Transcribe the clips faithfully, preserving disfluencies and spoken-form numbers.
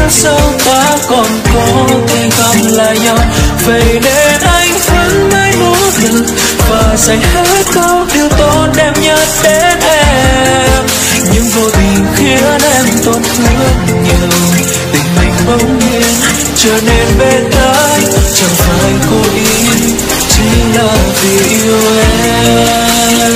kiếp sau ta còn có thể gặp lại nhau, vậy nên anh vẫn mãi nỗ lực và dành hết bao điều tốt đẹp nhất đến em. Nhưng vô tình khiến em tổn thương nhiều, tình mình bỗng nhiên trở nên bê tắc, chẳng phải cố ý, chỉ là vì yêu em.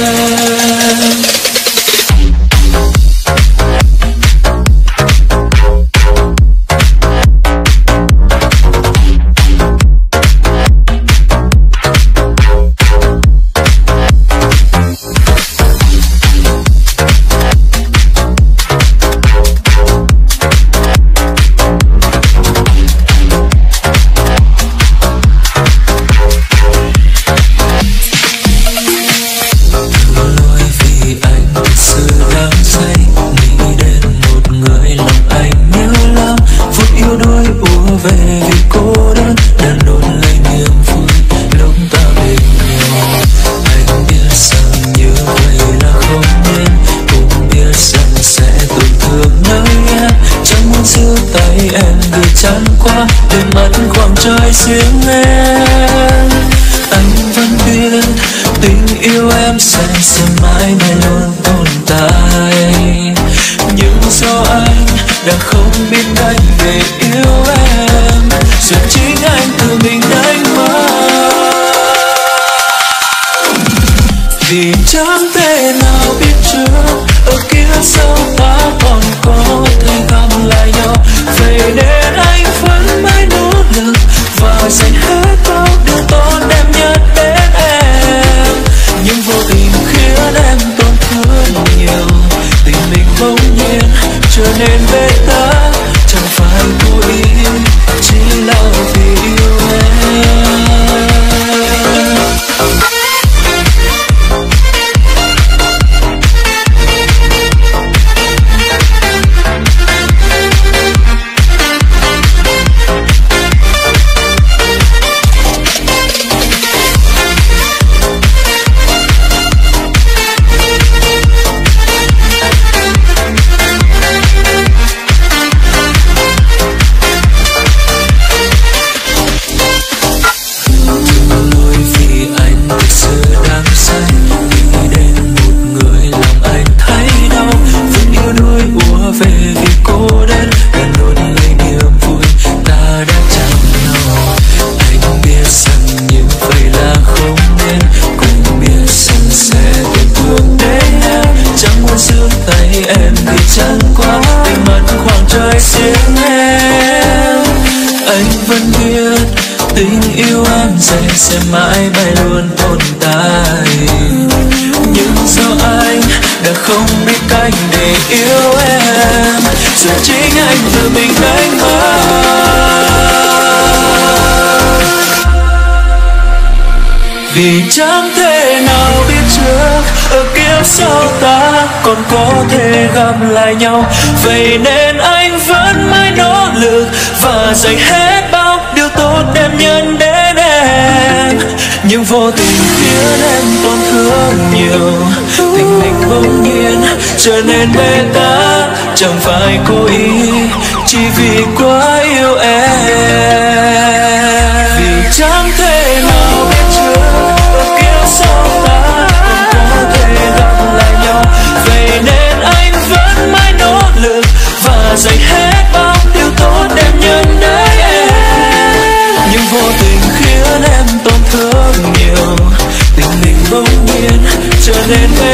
Chán quá để mất khoảng trời riêng em. Anh vẫn biết tình yêu em sẽ sẽ mãi mãi luôn tồn tại, nhưng do anh đã không biết cách để yêu em, giờ chính anh tự mình đánh mất. Vì chẳng thể nào biết trước ở kia sau ta còn có thể gặp lại nhau, vậy nên anh vẫn mãi nỗ lực và dành hết bao điều tốt đẹp nhất đến em. Nhưng vô tình khiến em tổn thương nhiều, tình mình bỗng nhiên trở nên bế tắc, chẳng phải cố ý, chỉ là vì yêu em. Sẽ mãi mãi luôn tồn tại, nhưng do anh đã không biết cách để yêu em, giờ chính anh tự mình đánh mất. Vì chẳng thể nào biết trước ở kiếp sau ta còn có thể gặp lại nhau, vậy nên anh vẫn mãi nỗ lực và dành hết bao điều tốt đẹp nhất đến em. Nhưng vô tình khiến em tổn thương nhiều, tình mình bỗng nhiên trở nên bế tắc, chẳng phải cố ý, chỉ vì quá yêu em. Vì chẳng thể nào biết trước ở kiếp sau ta còn có thể gặp lại nhau, vậy nên anh vẫn mãi nỗ lực và dành hết bao điều tốt đẹp nhất đến em. Nhưng vô tình khiến em tổn thương nhiều, tình mình bỗng nhiên trở nên